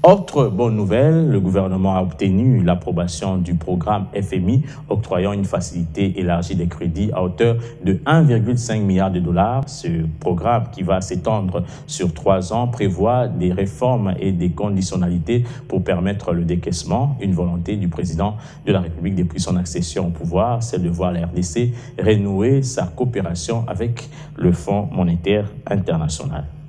Autre bonne nouvelle, le gouvernement a obtenu l'approbation du programme FMI octroyant une facilité élargie des crédits à hauteur de 1,5 milliard de dollars. Ce programme, qui va s'étendre sur 3 ans, prévoit des réformes et des conditionnalités pour permettre le décaissement, une volonté du président de la République depuis son accession au pouvoir, celle de voir la RDC renouer sa coopération avec le Fonds monétaire international.